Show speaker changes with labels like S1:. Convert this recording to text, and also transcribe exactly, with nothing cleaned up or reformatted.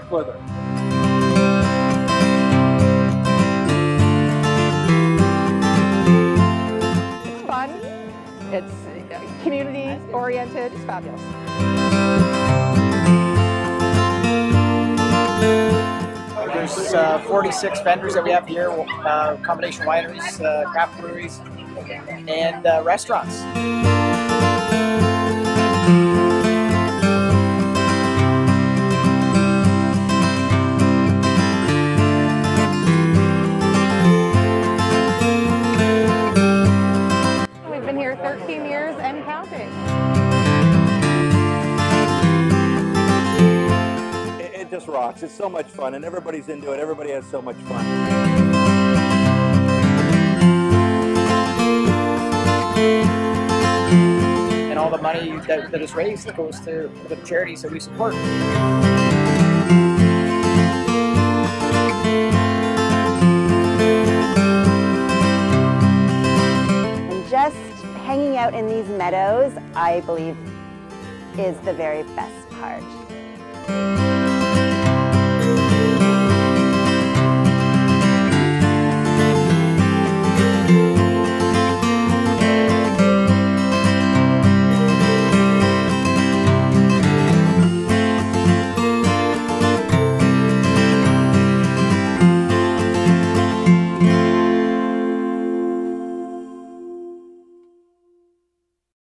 S1: perfect weather.
S2: It's fun. It's community oriented. It's fabulous.
S3: There's uh, forty-six vendors that we have here, uh, combination wineries, uh, craft breweries, and uh, restaurants.
S2: We've been here thirteen years and counting.
S4: It just rocks. It's so much fun, and everybody's into it. Everybody has so much fun.
S3: And all the money that, that is raised goes to the charities that we support.
S5: And just hanging out in these meadows, I believe, is the very best part.